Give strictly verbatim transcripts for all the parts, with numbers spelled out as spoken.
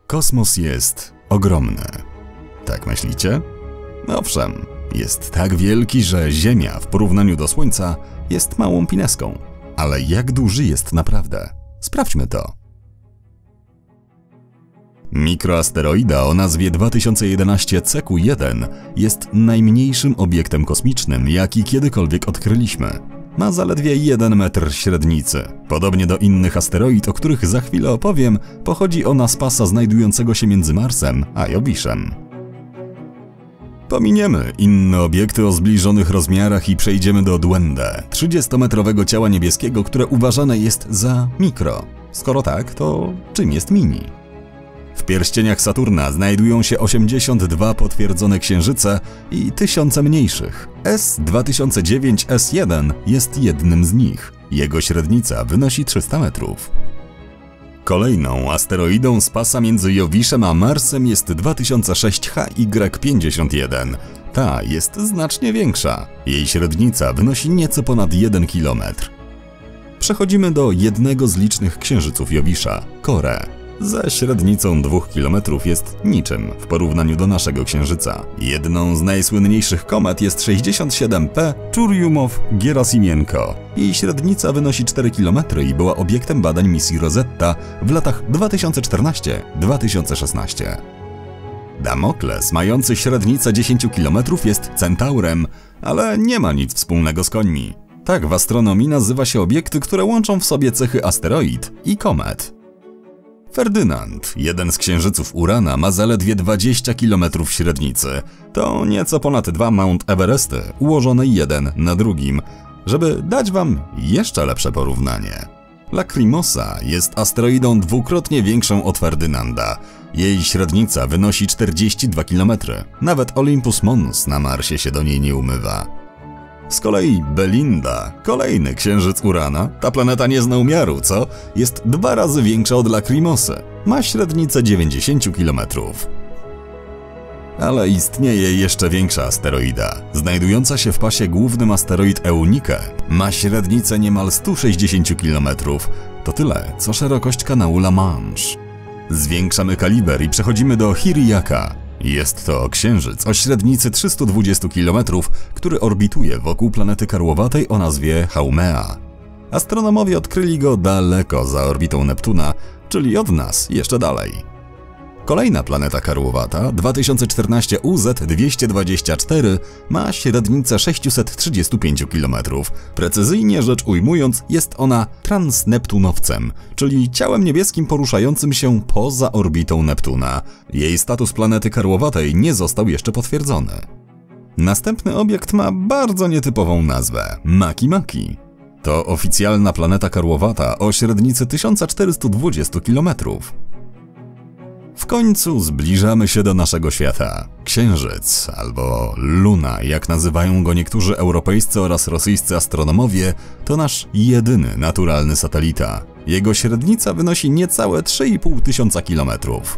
Kosmos jest ogromny. Tak myślicie? Owszem, jest tak wielki, że Ziemia w porównaniu do Słońca jest małą pineską. Ale jak duży jest naprawdę? Sprawdźmy to. Mikroasteroida o nazwie dwa tysiące jedenaście C Q jeden jest najmniejszym obiektem kosmicznym, jaki kiedykolwiek odkryliśmy. Ma zaledwie jeden metr średnicy. Podobnie do innych asteroid, o których za chwilę opowiem, pochodzi ona z pasa znajdującego się między Marsem a Jowiszem. Pominiemy inne obiekty o zbliżonych rozmiarach i przejdziemy do Duende, trzydziestometrowego ciała niebieskiego, które uważane jest za mikro. Skoro tak, to czym jest mini? W pierścieniach Saturna znajdują się osiemdziesiąt dwa potwierdzone księżyce i tysiące mniejszych. S dwa tysiące dziewięć S jeden jest jednym z nich. Jego średnica wynosi trzysta metrów. Kolejną asteroidą z pasa między Jowiszem a Marsem jest dwa tysiące sześć H Y pięćdziesiąt jeden. Ta jest znacznie większa. Jej średnica wynosi nieco ponad jeden kilometr. Przechodzimy do jednego z licznych księżyców Jowisza, Kore. Ze średnicą dwóch kilometrów jest niczym w porównaniu do naszego Księżyca. Jedną z najsłynniejszych komet jest sześćdziesiąt siedem P Churyumov-Gerasimienko. Jej średnica wynosi cztery kilometry i była obiektem badań misji Rosetta w latach dwa tysiące czternastym do dwa tysiące szesnastego. Damokles, mający średnicę dziesięć kilometrów, jest Centaurem, ale nie ma nic wspólnego z końmi. Tak w astronomii nazywa się obiekty, które łączą w sobie cechy asteroid i komet. Ferdynand, jeden z księżyców Urana, ma zaledwie dwadzieścia kilometrów średnicy. To nieco ponad dwa Mount Everesty, ułożone jeden na drugim. Żeby dać wam jeszcze lepsze porównanie. Lacrimosa jest asteroidą dwukrotnie większą od Ferdynanda. Jej średnica wynosi czterdzieści dwa kilometry. Nawet Olympus Mons na Marsie się do niej nie umywa. Z kolei Belinda, kolejny księżyc Urana, ta planeta nie zna umiaru, co? Jest dwa razy większa od Lacrimosy. Ma średnicę dziewięćdziesiąt kilometrów. Ale istnieje jeszcze większa asteroida. Znajdująca się w pasie głównym asteroid Eunike ma średnicę niemal sto sześćdziesiąt kilometrów. To tyle, co szerokość kanału La Manche. Zwiększamy kaliber i przechodzimy do Hiriaka. Jest to księżyc o średnicy trzysta dwadzieścia kilometrów, który orbituje wokół planety karłowatej o nazwie Haumea. Astronomowie odkryli go daleko za orbitą Neptuna, czyli od nas jeszcze dalej. Kolejna planeta karłowata, dwa tysiące czternaście U Z dwieście dwadzieścia cztery, ma średnicę sześćset trzydzieści pięć kilometrów. Precyzyjnie rzecz ujmując, jest ona transneptunowcem, czyli ciałem niebieskim poruszającym się poza orbitą Neptuna. Jej status planety karłowatej nie został jeszcze potwierdzony. Następny obiekt ma bardzo nietypową nazwę – Makimaki. To oficjalna planeta karłowata o średnicy tysiąc czterysta dwadzieścia kilometrów. W końcu zbliżamy się do naszego świata. Księżyc, albo Luna, jak nazywają go niektórzy europejscy oraz rosyjscy astronomowie, to nasz jedyny naturalny satelita. Jego średnica wynosi niecałe trzy i pół tysiąca kilometrów.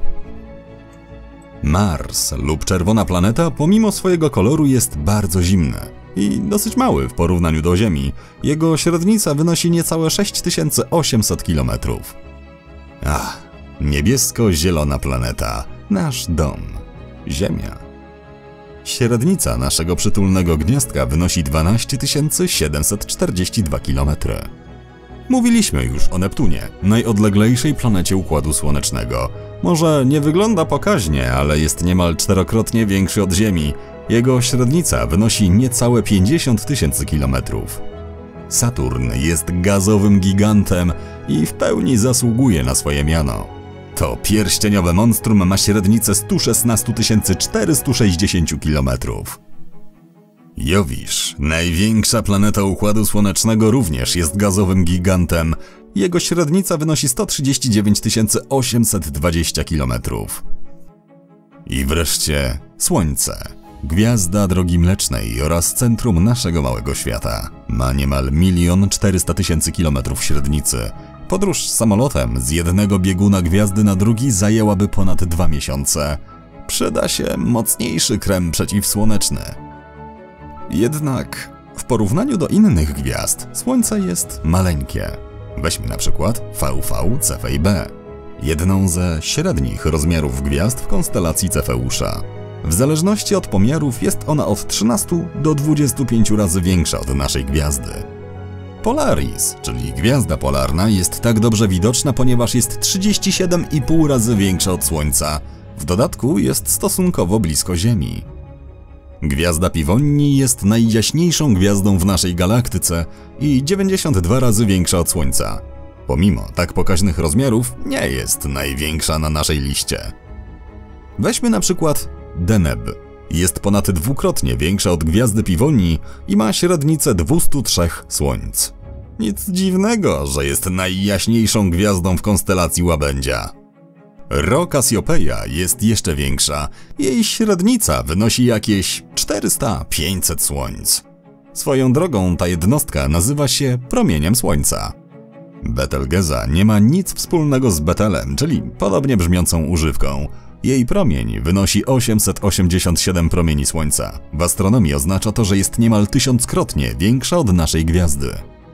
Mars lub czerwona planeta pomimo swojego koloru jest bardzo zimny i dosyć mały w porównaniu do Ziemi. Jego średnica wynosi niecałe sześć tysięcy osiemset kilometrów. Ach. Niebiesko-zielona planeta, nasz dom, Ziemia. Średnica naszego przytulnego gniazdka wynosi dwanaście tysięcy siedemset czterdzieści dwa kilometry. Mówiliśmy już o Neptunie, najodleglejszej planecie Układu Słonecznego. Może nie wygląda pokaźnie, ale jest niemal czterokrotnie większy od Ziemi. Jego średnica wynosi niecałe pięćdziesiąt tysięcy kilometrów. Saturn jest gazowym gigantem i w pełni zasługuje na swoje miano. To pierścieniowe monstrum ma średnicę sto szesnaście tysięcy czterysta sześćdziesiąt kilometrów. Jowisz, największa planeta Układu Słonecznego, również jest gazowym gigantem. Jego średnica wynosi sto trzydzieści dziewięć tysięcy osiemset dwadzieścia kilometrów. I wreszcie Słońce. Gwiazda Drogi Mlecznej oraz centrum naszego małego świata. Ma niemal milion czterysta tysięcy kilometrów średnicy. Podróż samolotem z jednego bieguna gwiazdy na drugi zajęłaby ponad dwa miesiące. Przyda się mocniejszy krem przeciwsłoneczny. Jednak w porównaniu do innych gwiazd Słońce jest maleńkie. Weźmy na przykład V V, C V B. jedną ze średnich rozmiarów gwiazd w konstelacji Cefeusza. W zależności od pomiarów jest ona od trzynastu do dwudziestu pięciu razy większa od naszej gwiazdy. Polaris, czyli gwiazda polarna, jest tak dobrze widoczna, ponieważ jest trzydzieści siedem i pół razy większa od Słońca. W dodatku jest stosunkowo blisko Ziemi. Gwiazda Piwonii jest najjaśniejszą gwiazdą w naszej galaktyce i dziewięćdziesiąt dwa razy większa od Słońca. Pomimo tak pokaźnych rozmiarów, nie jest największa na naszej liście. Weźmy na przykład Deneb. Jest ponad dwukrotnie większa od gwiazdy Piwonii i ma średnicę dwieście trzy słońc. Nic dziwnego, że jest najjaśniejszą gwiazdą w konstelacji Łabędzia. Ro Cassiopeia jest jeszcze większa. Jej średnica wynosi jakieś czterysta do pięciuset słońc. Swoją drogą ta jednostka nazywa się promieniem Słońca. Betelgeza nie ma nic wspólnego z Betelem, czyli podobnie brzmiącą używką. Jej promień wynosi osiemset osiemdziesiąt siedem promieni Słońca. W astronomii oznacza to, że jest niemal tysiąckrotnie większa od naszej gwiazdy.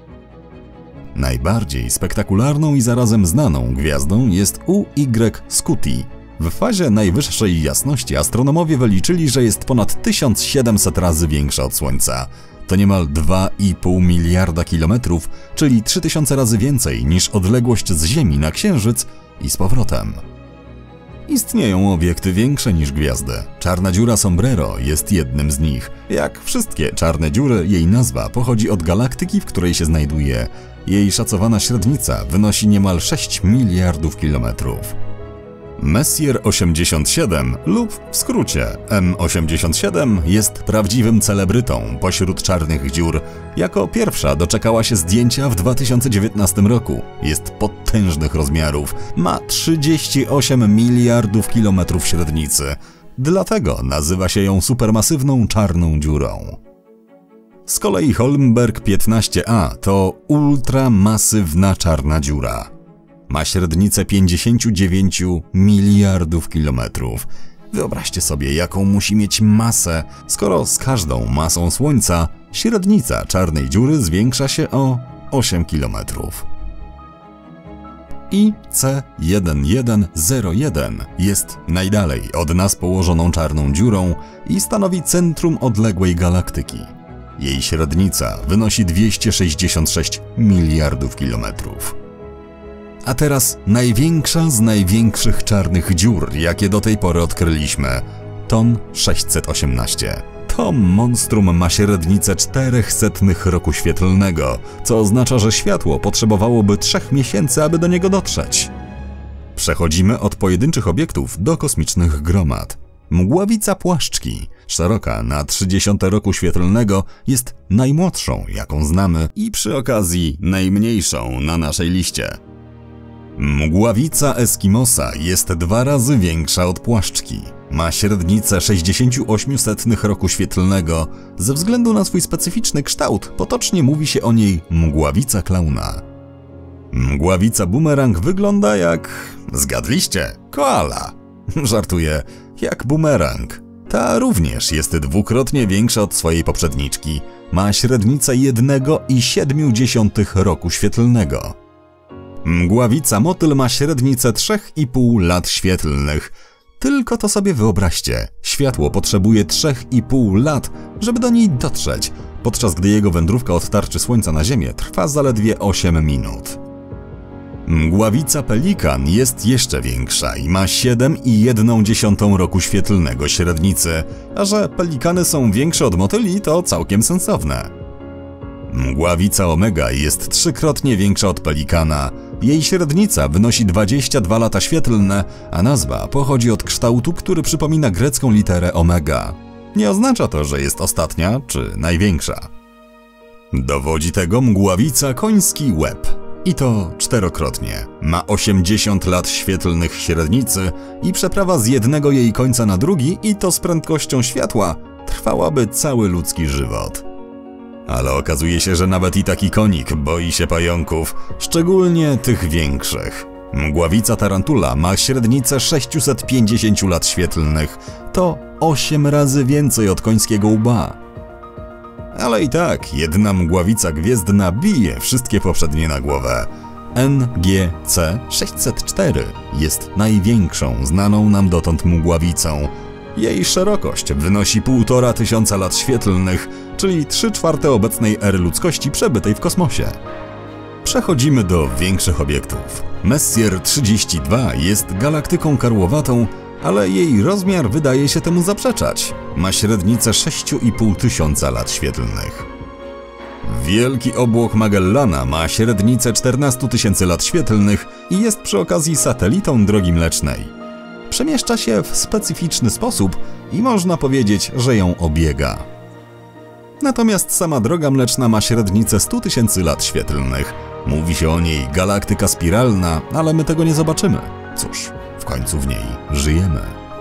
Najbardziej spektakularną i zarazem znaną gwiazdą jest U Y Scuti. W fazie najwyższej jasności astronomowie wyliczyli, że jest ponad tysiąc siedemset razy większa od Słońca. To niemal dwa i pół miliarda kilometrów, czyli trzy tysiące razy więcej niż odległość z Ziemi na Księżyc i z powrotem. Istnieją obiekty większe niż gwiazdy. Czarna dziura Sombrero jest jednym z nich. Jak wszystkie czarne dziury, jej nazwa pochodzi od galaktyki, w której się znajduje. Jej szacowana średnica wynosi niemal sześć miliardów kilometrów. Messier osiemdziesiąt siedem lub w skrócie M osiemdziesiąt siedem jest prawdziwym celebrytą pośród czarnych dziur. Jako pierwsza doczekała się zdjęcia w dwa tysiące dziewiętnastym roku. Jest potężnych rozmiarów, ma trzydzieści osiem miliardów kilometrów średnicy. Dlatego nazywa się ją supermasywną czarną dziurą. Z kolei Holmberg piętnaście A to ultramasywna czarna dziura. Ma średnicę pięćdziesiąt dziewięć miliardów kilometrów. Wyobraźcie sobie, jaką musi mieć masę, skoro z każdą masą Słońca średnica czarnej dziury zwiększa się o osiem kilometrów. I C jeden jeden zero jeden jest najdalej od nas położoną czarną dziurą i stanowi centrum odległej galaktyki. Jej średnica wynosi dwieście sześćdziesiąt sześć miliardów kilometrów. A teraz największa z największych czarnych dziur, jakie do tej pory odkryliśmy. Thon sześćset osiemnaście. To monstrum ma średnicę czterysta roku świetlnego, co oznacza, że światło potrzebowałoby trzech miesięcy, aby do niego dotrzeć. Przechodzimy od pojedynczych obiektów do kosmicznych gromad. Mgławica Płaszczki, szeroka na trzydziestym roku świetlnego, jest najmłodszą, jaką znamy i przy okazji najmniejszą na naszej liście. Mgławica Eskimosa jest dwa razy większa od Płaszczki. Ma średnicę sześćdziesiąt osiem setnych roku świetlnego. Ze względu na swój specyficzny kształt potocznie mówi się o niej mgławica klauna. Mgławica Bumerang wygląda jak... zgadliście? Koala. Żartuję, jak bumerang. Ta również jest dwukrotnie większa od swojej poprzedniczki. Ma średnicę jednego i siedmiu dziesiątych roku świetlnego. Mgławica Motyl ma średnicę trzy i pół lat świetlnych. Tylko to sobie wyobraźcie. Światło potrzebuje trzy i pół lat, żeby do niej dotrzeć, podczas gdy jego wędrówka od tarczy Słońca na Ziemię trwa zaledwie osiem minut. Mgławica Pelikan jest jeszcze większa i ma siedem i jedną dziesiątą roku świetlnego średnicy, a że pelikany są większe od motyli, to całkiem sensowne. Mgławica Omega jest trzykrotnie większa od pelikana. Jej średnica wynosi dwadzieścia dwa lata świetlne, a nazwa pochodzi od kształtu, który przypomina grecką literę omega. Nie oznacza to, że jest ostatnia czy największa. Dowodzi tego mgławica Koński Łeb. I to czterokrotnie. Ma osiemdziesiąt lat świetlnych średnicy i przeprawa z jednego jej końca na drugi, i to z prędkością światła, trwałaby cały ludzki żywot. Ale okazuje się, że nawet i taki konik boi się pająków, szczególnie tych większych. Mgławica Tarantula ma średnicę sześćset pięćdziesiąt lat świetlnych. To osiem razy więcej od końskiego łba. Ale i tak jedna mgławica gwiezdna bije wszystkie poprzednie na głowę. N G C sześćset cztery jest największą znaną nam dotąd mgławicą. Jej szerokość wynosi półtora tysiąca lat świetlnych, czyli trzy czwarte obecnej ery ludzkości przebytej w kosmosie. Przechodzimy do większych obiektów. Messier trzydzieści dwa jest galaktyką karłowatą, ale jej rozmiar wydaje się temu zaprzeczać. Ma średnicę sześć i pół tysiąca lat świetlnych. Wielki obłok Magellana ma średnicę czternaście tysięcy lat świetlnych i jest przy okazji satelitą Drogi Mlecznej. Przemieszcza się w specyficzny sposób i można powiedzieć, że ją obiega. Natomiast sama Droga Mleczna ma średnicę sto tysięcy lat świetlnych. Mówi się o niej galaktyka spiralna, ale my tego nie zobaczymy. Cóż, w końcu w niej żyjemy.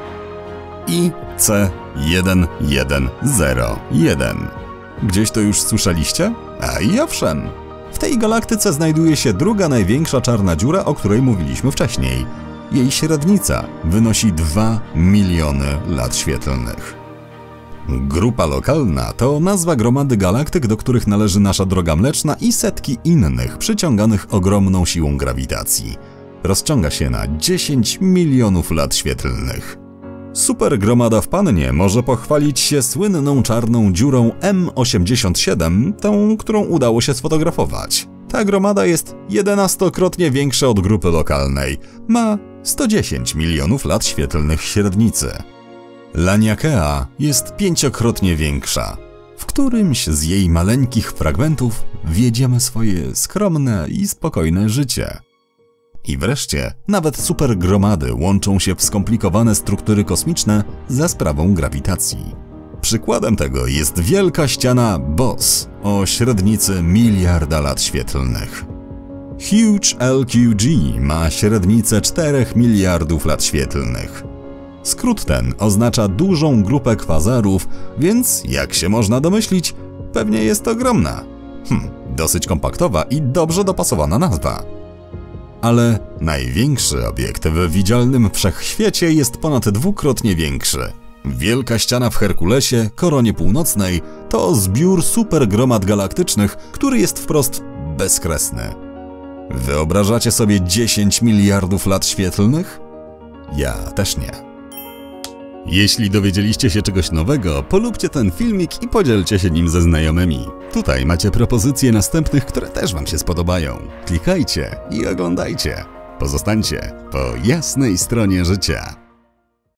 I C jeden jeden zero jeden. Gdzieś to już słyszeliście? A i owszem. W tej galaktyce znajduje się druga największa czarna dziura, o której mówiliśmy wcześniej. Jej średnica wynosi dwa miliony lat świetlnych. Grupa lokalna to nazwa gromady galaktyk, do których należy nasza Droga Mleczna i setki innych przyciąganych ogromną siłą grawitacji. Rozciąga się na dziesięć milionów lat świetlnych. Supergromada w Pannie może pochwalić się słynną czarną dziurą M osiemdziesiąt siedem, tą, którą udało się sfotografować. Ta gromada jest jedenastokrotnie większa od grupy lokalnej. Ma sto dziesięć milionów lat świetlnych średnicy. Laniakea jest pięciokrotnie większa. W którymś z jej maleńkich fragmentów wiedziemy swoje skromne i spokojne życie. I wreszcie, nawet supergromady łączą się w skomplikowane struktury kosmiczne za sprawą grawitacji. Przykładem tego jest wielka ściana Bose o średnicy miliarda lat świetlnych. Huge L Q G ma średnicę czterech miliardów lat świetlnych. Skrót ten oznacza dużą grupę kwazarów, więc, jak się można domyślić, pewnie jest ogromna. Hm, dosyć kompaktowa i dobrze dopasowana nazwa. Ale największy obiekt w widzialnym wszechświecie jest ponad dwukrotnie większy. Wielka ściana w Herkulesie, koronie północnej, to zbiór supergromad galaktycznych, który jest wprost bezkresny. Wyobrażacie sobie dziesięć miliardów lat świetlnych? Ja też nie. Jeśli dowiedzieliście się czegoś nowego, polubcie ten filmik i podzielcie się nim ze znajomymi. Tutaj macie propozycje następnych, które też wam się spodobają. Klikajcie i oglądajcie. Pozostańcie po jasnej stronie życia.